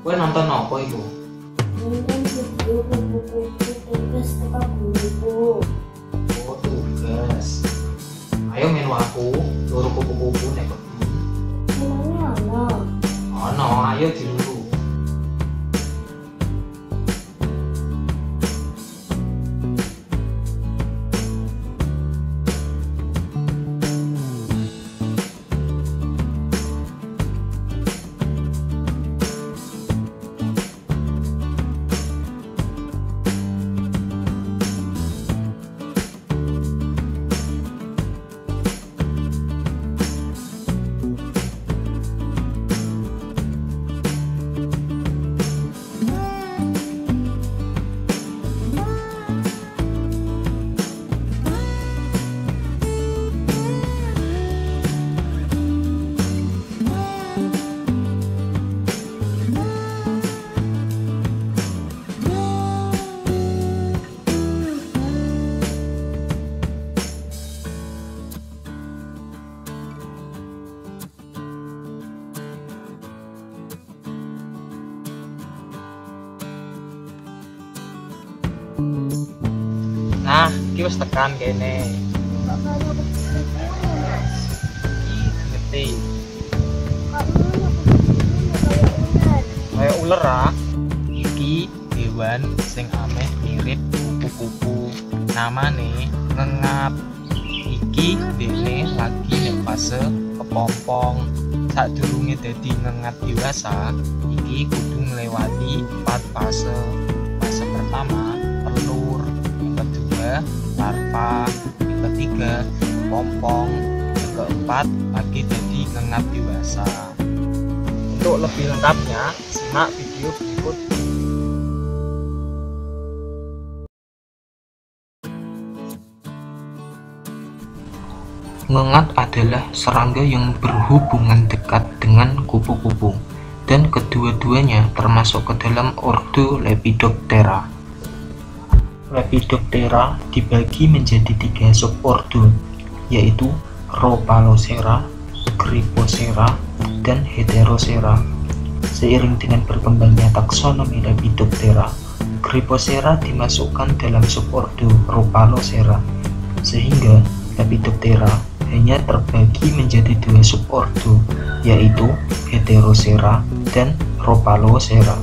Kowe nonton apa iku? Nonton video kupu-kupu tugas teka buku. Oh, tugas. Ayo menu aku, loro kupu-kupu nek ketemu. Emangnya ana? Ono, ayo diluru. Nah, iki wis tekan kene. Bakal aku beres. Ngerti. Kayak Kayak ular ah. Iki hewan sing ameh mirip kupu-kupu. Namane ngengat. Iki dene lagi nek fase kepompong. Sadurunge dadi ngengat dewasa, iki kudu nglewati 4 fase. Fase pertama telur, yang kedua larva, yang ketiga pompong, yang keempat lagi jadi ngengat dewasa. Untuk lebih lengkapnya simak video berikut. Ngengat adalah serangga yang berhubungan dekat dengan kupu-kupu, dan kedua-duanya termasuk ke dalam ordo Lepidoptera. Lepidoptera dibagi menjadi 3 subordo, yaitu Rhopalocera, Grypocera, dan Heterocera. Seiring dengan berkembangnya taksonomi Lepidoptera, Grypocera dimasukkan dalam subordo Rhopalocera, sehingga Lepidoptera hanya terbagi menjadi 2 subordo, yaitu Heterocera dan Rhopalocera.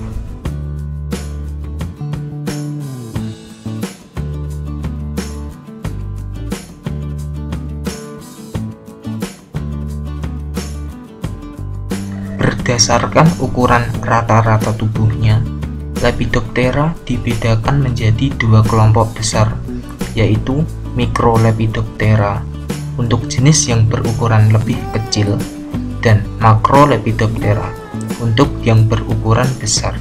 Berdasarkan ukuran rata-rata tubuhnya, Lepidoptera dibedakan menjadi 2 kelompok besar, yaitu Microlepidoptera untuk jenis yang berukuran lebih kecil dan Macrolepidoptera untuk yang berukuran besar.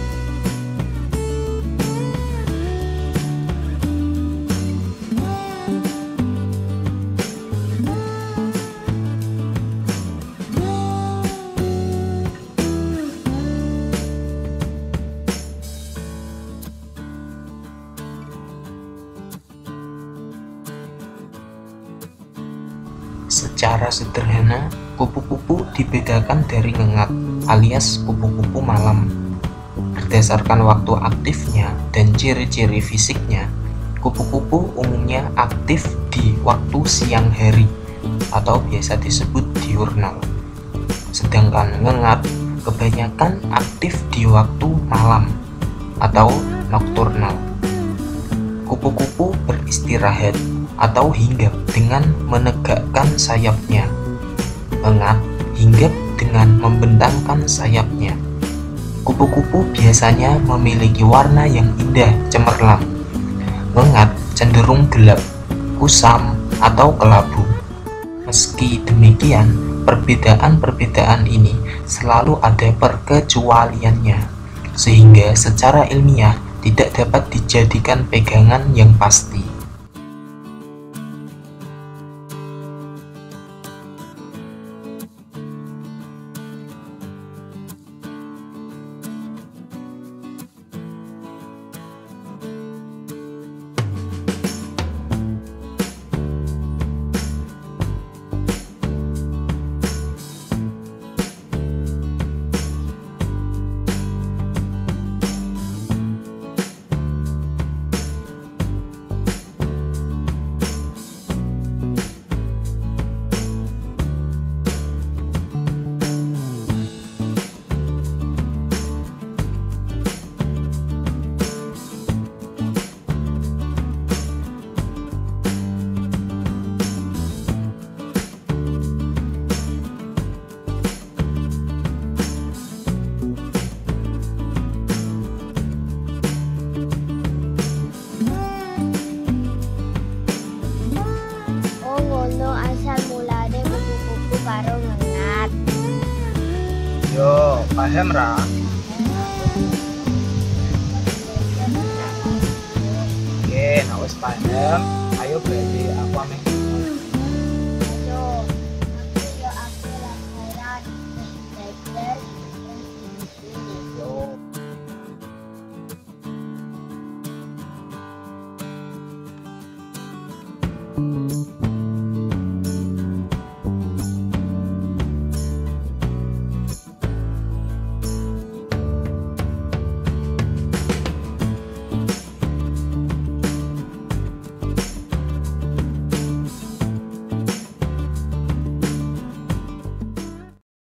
Secara sederhana, kupu-kupu dibedakan dari ngengat alias kupu-kupu malam. Berdasarkan waktu aktifnya dan ciri-ciri fisiknya, kupu-kupu umumnya aktif di waktu siang hari atau biasa disebut diurnal. Sedangkan ngengat kebanyakan aktif di waktu malam atau nokturnal. Kupu-kupu beristirahat atau hinggap dengan menegakkan sayapnya. Ngengat hinggap dengan membentangkan sayapnya. Kupu-kupu biasanya memiliki warna yang indah cemerlang. Ngengat cenderung gelap, kusam, atau kelabu. Meski demikian, perbedaan-perbedaan ini selalu ada perkecualiannya, sehingga secara ilmiah tidak dapat dijadikan pegangan yang pasti. Paham ra? Oke, nah wis paham. Ayo berarti aku ameh. Ayo, aku laporan belajar Yo.